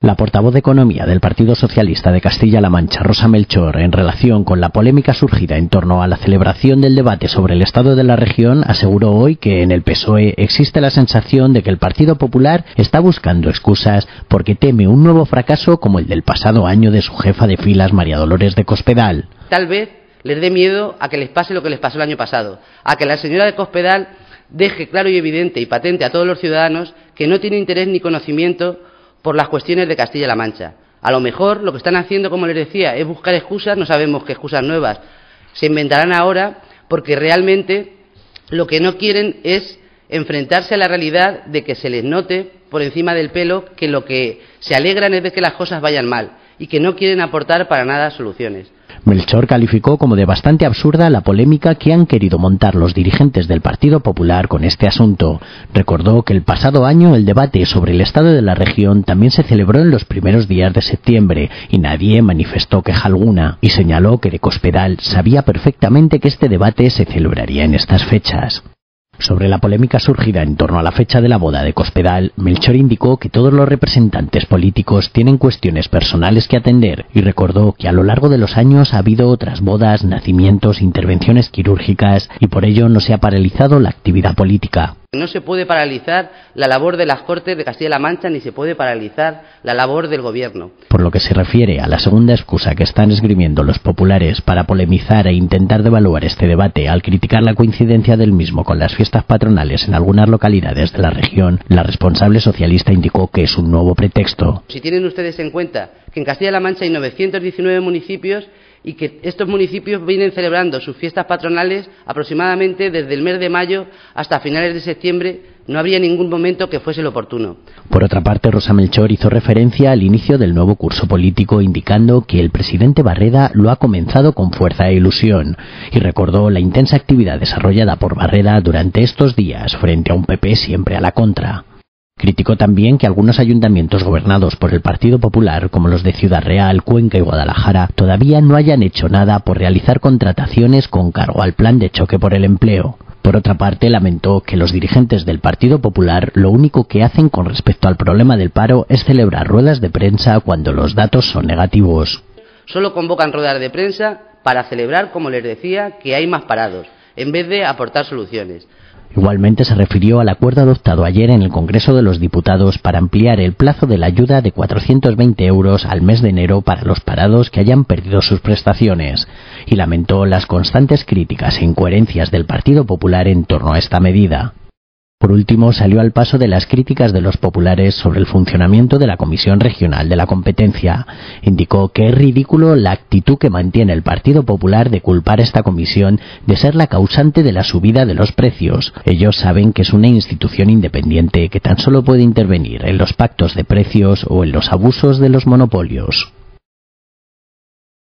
La portavoz de Economía del Partido Socialista de Castilla-La Mancha, Rosa Melchor, en relación con la polémica surgida en torno a la celebración del debate sobre el estado de la región, aseguró hoy que en el PSOE existe la sensación de que el Partido Popular está buscando excusas porque teme un nuevo fracaso como el del pasado año de su jefa de filas, María Dolores de Cospedal. Tal vez les dé miedo a que les pase lo que les pasó el año pasado, a que la señora de Cospedal deje claro y evidente y patente a todos los ciudadanos que no tiene interés ni conocimiento por las cuestiones de Castilla-La Mancha. A lo mejor lo que están haciendo, como les decía, es buscar excusas, no sabemos qué excusas nuevas se inventarán ahora, porque realmente lo que no quieren es enfrentarse a la realidad de que se les note por encima del pelo que lo que se alegran es de que las cosas vayan mal y que no quieren aportar para nada soluciones. Melchor calificó como de bastante absurda la polémica que han querido montar los dirigentes del Partido Popular con este asunto. Recordó que el pasado año el debate sobre el estado de la región también se celebró en los primeros días de septiembre y nadie manifestó queja alguna, y señaló que de Cospedal sabía perfectamente que este debate se celebraría en estas fechas. Sobre la polémica surgida en torno a la fecha de la boda de Cospedal, Melchor indicó que todos los representantes políticos tienen cuestiones personales que atender y recordó que a lo largo de los años ha habido otras bodas, nacimientos, intervenciones quirúrgicas y por ello no se ha paralizado la actividad política. No se puede paralizar la labor de las Cortes de Castilla-La Mancha ni se puede paralizar la labor del Gobierno. Por lo que se refiere a la segunda excusa que están esgrimiendo los populares para polemizar e intentar devaluar este debate al criticar la coincidencia del mismo con las fiestas patronales en algunas localidades de la región, la responsable socialista indicó que es un nuevo pretexto. Si tienen ustedes en cuenta que en Castilla-La Mancha hay 919 municipios y que estos municipios vienen celebrando sus fiestas patronales aproximadamente desde el mes de mayo hasta finales de septiembre, no habría ningún momento que fuese lo oportuno. Por otra parte, Rosa Melchor hizo referencia al inicio del nuevo curso político, indicando que el presidente Barreda lo ha comenzado con fuerza e ilusión, y recordó la intensa actividad desarrollada por Barreda durante estos días frente a un PP siempre a la contra. Criticó también que algunos ayuntamientos gobernados por el Partido Popular, como los de Ciudad Real, Cuenca y Guadalajara, todavía no hayan hecho nada por realizar contrataciones con cargo al plan de choque por el empleo. Por otra parte, lamentó que los dirigentes del Partido Popular lo único que hacen con respecto al problema del paro es celebrar ruedas de prensa cuando los datos son negativos. Solo convocan ruedas de prensa para celebrar, como les decía, que hay más parados, en vez de aportar soluciones. Igualmente se refirió al acuerdo adoptado ayer en el Congreso de los Diputados para ampliar el plazo de la ayuda de 420 euros al mes de enero para los parados que hayan perdido sus prestaciones, y lamentó las constantes críticas e incoherencias del Partido Popular en torno a esta medida. Por último, salió al paso de las críticas de los populares sobre el funcionamiento de la Comisión Regional de la Competencia. Indicó que es ridículo la actitud que mantiene el Partido Popular de culpar a esta comisión de ser la causante de la subida de los precios. Ellos saben que es una institución independiente que tan solo puede intervenir en los pactos de precios o en los abusos de los monopolios.